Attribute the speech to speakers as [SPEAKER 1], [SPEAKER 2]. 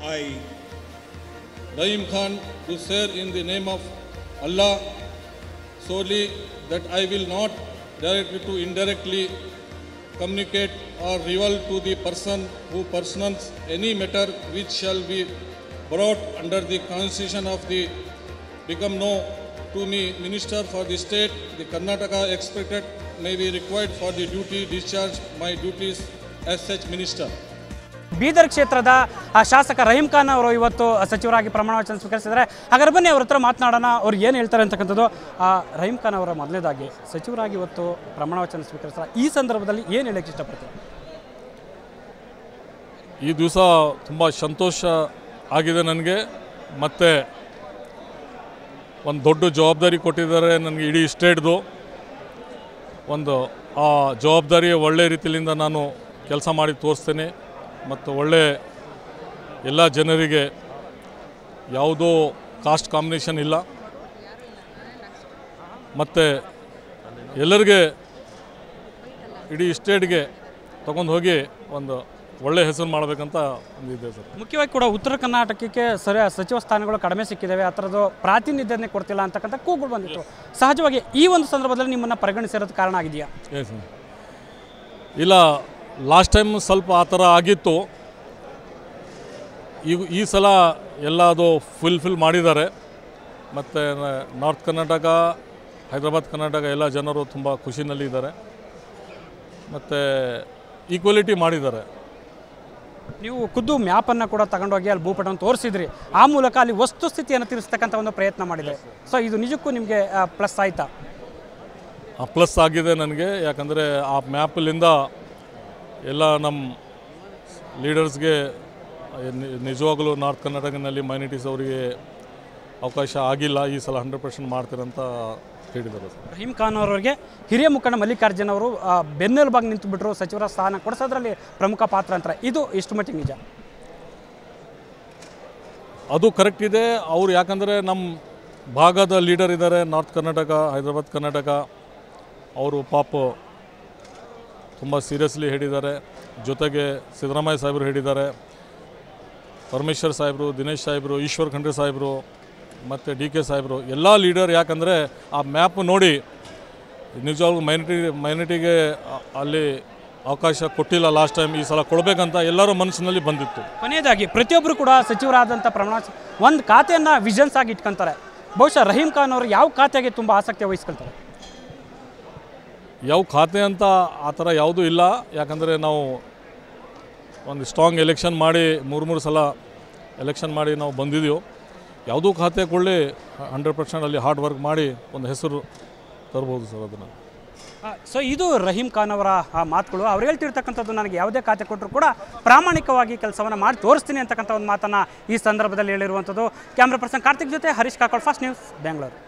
[SPEAKER 1] I, Rahim Khan, do swear in the name of Allah solely that I will not directly to indirectly communicate or reveal to the person who personates any matter which shall be brought under the constitution of the become known to me, Minister for the State, the Karnataka expected may be required for the duty discharge my duties as such Minister.
[SPEAKER 2] Bidar ಕ್ಷೇತ್ರದ ಶಾಸಕ ರಹೀಂ ಖಾನ್ ಅವರು ಇವತ್ತು ಸಚಿವರಾಗಿ ಪ್ರಮಾಣ ವಚನ ಸ್ವೀಕರಿಸಿದ್ದಾರೆ. ಹಾಗಾದ್ರೆ ಬನ್ನಿ ಅವ್ರ ಹತ್ರ ಮಾತನಾಡೋಣ, ಅವ್ರು ಏನು ಹೇಳ್ತಾರೆ ಅಂತಕ್ಕಂಥದ್ದು. ರಹೀಂ ಖಾನ್ ಅವರ ಮೊದಲನೇದಾಗಿ ಸಚಿವರಾಗಿ ಇವತ್ತು ಪ್ರಮಾಣ ವಚನ ಸ್ವೀಕರಿಸ್ತಾರೆ, ಈ ಸಂದರ್ಭದಲ್ಲಿ ಏನು ಹೇಳಕ್ಕೆ ಇಷ್ಟಪಡ್ತಾರೆ?
[SPEAKER 3] ಈ ದಿವಸ ತುಂಬ ಸಂತೋಷ ಆಗಿದೆ ನನಗೆ. ಮತ್ತು ಒಂದು ದೊಡ್ಡ ಜವಾಬ್ದಾರಿ ಕೊಟ್ಟಿದ್ದಾರೆ ನನಗೆ ಇಡೀ ಸ್ಟೇಟ್ದು. ಒಂದು ಆ ಜವಾಬ್ದಾರಿ ಒಳ್ಳೆ ರೀತಿಯಿಂದ ನಾನು ಕೆಲಸ ಮಾಡಿ ತೋರಿಸ್ತೇನೆ ಮತ್ತು ಒಳ್ಳೆ ಎಲ್ಲ ಜನರಿಗೆ ಯಾವುದೋ ಕಾಸ್ಟ್ ಕಾಂಬಿನೇಷನ್ ಇಲ್ಲ ಮತ್ತು ಎಲ್ಲರಿಗೆ ಇಡೀ ಸ್ಟೇಟ್ಗೆ ತಗೊಂಡು ಹೋಗಿ ಒಂದು ಒಳ್ಳೆ ಹೆಸರು ಮಾಡಬೇಕಂತ ಒಂದಿದೆ ಸರ್.
[SPEAKER 2] ಮುಖ್ಯವಾಗಿ ಕೂಡ ಉತ್ತರ ಕರ್ನಾಟಕಕ್ಕೆ ಸಚಿವ ಸ್ಥಾನಗಳು ಕಡಿಮೆ ಸಿಕ್ಕಿದ್ದಾವೆ, ಆ ಥರದ್ದು ಪ್ರಾತಿನಿಧ್ಯನೇ ಕೊಡ್ತಿಲ್ಲ ಅಂತಕ್ಕಂಥ ಕೂಗುಗಳು ಬಂದಿತ್ತು. ಸಹಜವಾಗಿ ಈ ಒಂದು ಸಂದರ್ಭದಲ್ಲಿ ನಿಮ್ಮನ್ನು ಪರಿಗಣಿಸಿರೋದು ಕಾರಣ ಆಗಿದೆಯಾ?
[SPEAKER 3] ಇಲ್ಲ, ಲಾಸ್ಟ್ ಟೈಮ್ ಸ್ವಲ್ಪ ಆ ಥರ ಆಗಿತ್ತು. ಈ ಸಲ ಎಲ್ಲ ಅದು ಫುಲ್ಫಿಲ್ ಮಾಡಿದ್ದಾರೆ. ಮತ್ತು ನಾರ್ತ್ ಕರ್ನಾಟಕ, ಹೈದರಾಬಾದ್ ಕರ್ನಾಟಕ ಎಲ್ಲ ಜನರು ತುಂಬ ಖುಷಿನಲ್ಲಿದ್ದಾರೆ ಮತ್ತು ಈಕ್ವಾಲಿಟಿ ಮಾಡಿದ್ದಾರೆ.
[SPEAKER 2] ನೀವು ಖುದ್ದು ಮ್ಯಾಪನ್ನು ಕೂಡ ತಗೊಂಡೋಗಿ ಅಲ್ಲಿ ಭೂಪಟವನ್ನು ತೋರಿಸಿದ್ರಿ, ಆ ಮೂಲಕ ಅಲ್ಲಿ ವಸ್ತುಸ್ಥಿತಿಯನ್ನು ತಿಳಿಸ್ತಕ್ಕಂಥ ಒಂದು ಪ್ರಯತ್ನ ಮಾಡಿದೆ. ಸೊ ಇದು ನಿಜಕ್ಕೂ ನಿಮಗೆ ಪ್ಲಸ್ ಆಯಿತಾ?
[SPEAKER 3] ಪ್ಲಸ್ ಆಗಿದೆ ನನಗೆ. ಯಾಕಂದರೆ ಆ ಮ್ಯಾಪಲ್ಲಿಂದ ಎಲ್ಲ ನಮ್ಮ ಲೀಡರ್ಸ್ಗೆ ನಿಜವಾಗಲೂ ನಾರ್ತ್ ಕರ್ನಾಟಕದಲ್ಲಿ ಮೈನಾರಿಟೀಸ್ ಅವರಿಗೆ ಅವಕಾಶ ಆಗಿಲ್ಲ, ಈ ಸಲ 100% ಮಾಡ್ತೀರಂತ ಹೇಳಿದರು.
[SPEAKER 2] ರಹೀಂ ಖಾನ್ ಅವರಿಗೆ ಹಿರಿಯ ಮುಖಂಡ ಮಲ್ಲಿಕಾರ್ಜುನ್ ಅವರು ಬೆನ್ನೆಲುಬಾಗಿ ನಿಂತುಬಿಟ್ರು, ಸಚಿವರ ಸ್ಥಾನ ಕೊಡಿಸೋದ್ರಲ್ಲಿ ಪ್ರಮುಖ ಪಾತ್ರ ಅಂತಾರೆ. ಇದು ಎಷ್ಟು ಮಟ್ಟಿಗೆ ನಿಜ?
[SPEAKER 3] ಅದು ಕರೆಕ್ಟ್ ಇದೆ. ಅವರು ಯಾಕಂದರೆ ನಮ್ಮ ಭಾಗದ ಲೀಡರ್ ಇದ್ದಾರೆ, ನಾರ್ತ್ ಕರ್ನಾಟಕ, ಹೈದರಾಬಾದ್ ಕರ್ನಾಟಕ. ಅವರು ಪಾಪ ತುಂಬ ಸೀರಿಯಸ್ಲಿ ಹೇಳಿದ್ದಾರೆ. ಜೊತೆಗೆ ಸಿದ್ದರಾಮಯ್ಯ ಸಾಹೇಬರು ಹೇಳಿದ್ದಾರೆ, ಪರಮೇಶ್ವರ್ ಸಾಹೇಬರು, ದಿನೇಶ್ ಸಾಹೇಬರು, ಈಶ್ವರ್ ಖಂಡ್ರೆ ಸಾಹೇಬರು ಮತ್ತು ಡಿ ಕೆ ಸಾಹೇಬರು ಎಲ್ಲ ಲೀಡರ್. ಯಾಕಂದರೆ ಆ ಮ್ಯಾಪ್ ನೋಡಿ ನಿಜವಾಗ್ಲೂ ಮೈನಾರಿಟಿಗೆ ಅಲ್ಲಿ ಅವಕಾಶ ಕೊಟ್ಟಿಲ್ಲ ಲಾಸ್ಟ್ ಟೈಮ್, ಈ ಸಲ ಕೊಡಬೇಕಂತ ಎಲ್ಲರ ಮನಸ್ಸಿನಲ್ಲಿ ಬಂದಿತ್ತು.
[SPEAKER 2] ಕೊನೆಯದಾಗಿ ಪ್ರತಿಯೊಬ್ಬರು ಕೂಡ ಸಚಿವರಾದಂಥ ಪ್ರಮಾಣ ಒಂದು ಖಾತೆಯನ್ನು ವಿಷನ್ಸ್ ಆಗಿ ಇಟ್ಕೊತಾರೆ. ಬಹುಶಃ ರಹೀಂ ಖಾನ್ ಅವರು ಯಾವ ಖಾತೆಗೆ ತುಂಬ ಆಸಕ್ತಿ ವಹಿಸ್ಕೊಳ್ತಾರೆ?
[SPEAKER 3] ಯಾವ ಖಾತೆ ಅಂತ ಆ ಥರ ಯಾವುದೂ ಇಲ್ಲ. ಯಾಕಂದರೆ ನಾವು ಒಂದು ಸ್ಟ್ರಾಂಗ್ ಎಲೆಕ್ಷನ್ ಮಾಡಿ 3 ಸಲ ಎಲೆಕ್ಷನ್ ಮಾಡಿ ನಾವು ಬಂದಿದ್ದೀವಿ. ಯಾವುದೂ ಖಾತೆ ಕೊಳ್ಳಿ 100% ಅಲ್ಲಿ ಹಾರ್ಡ್ ವರ್ಕ್ ಮಾಡಿ ಒಂದು ಹೆಸರು ತರ್ಬೋದು ಸರ್ ಅದನ್ನು.
[SPEAKER 2] ಸೊ ಇದು ರಹೀಂ ಖಾನ್ ಅವರ ಮಾತುಗಳು. ಅವ್ರು ಹೇಳ್ತಿರ್ತಕ್ಕಂಥದ್ದು, ನನಗೆ ಯಾವುದೇ ಖಾತೆ ಕೊಟ್ಟರು ಕೂಡ ಪ್ರಾಮಾಣಿಕವಾಗಿ ಕೆಲಸವನ್ನು ಮಾಡಿ ತೋರಿಸ್ತೀನಿ ಅಂತಕ್ಕಂಥ ಒಂದು ಮಾತನ್ನು ಈ ಸಂದರ್ಭದಲ್ಲಿ ಹೇಳಿರುವಂಥದ್ದು. ಕ್ಯಾಮ್ರಾ ಪರ್ಸನ್ ಕಾರ್ತಿಕ್ ಜೊತೆ ಹರೀಶ್ ಕಾಕೋಡ್, ಫಾಸ್ಟ್ ನ್ಯೂಸ್, ಬೆಂಗಳೂರು.